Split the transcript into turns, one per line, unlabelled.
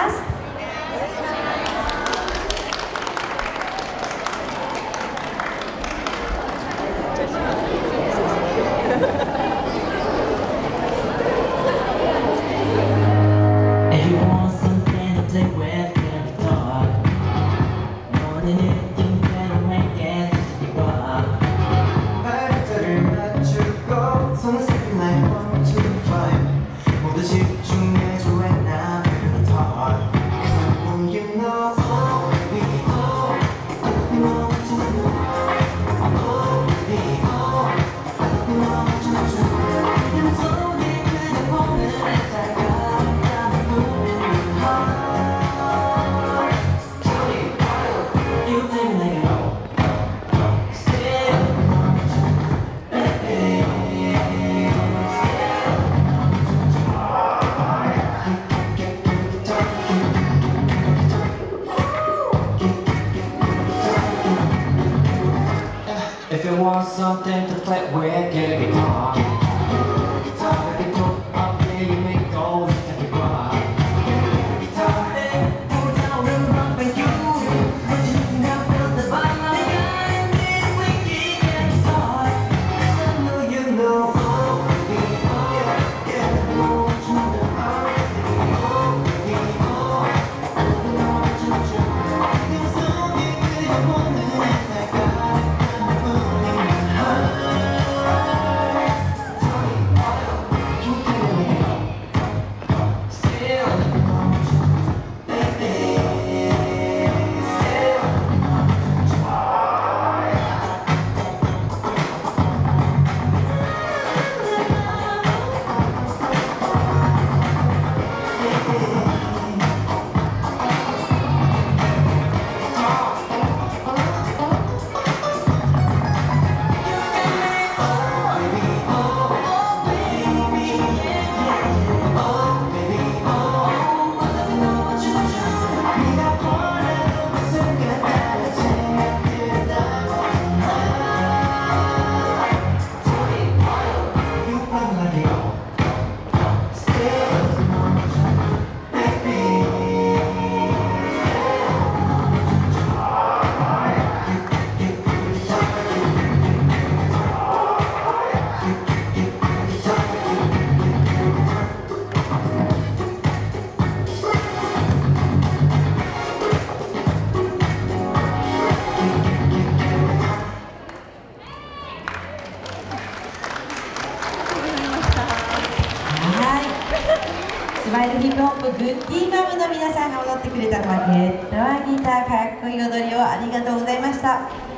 ます。
If you want something to play with, get a guitar. Guitar, pick it up, baby, make gold, take it bar. Guitar, pull down and run for you. But you can have feel the vibe like I am this wicked guitar. 'Cause I know you know.
スマイルヒップホップグッディマムの皆さんが踊ってくれたのはヘッドギター、かっこいい踊りをありがとうございました。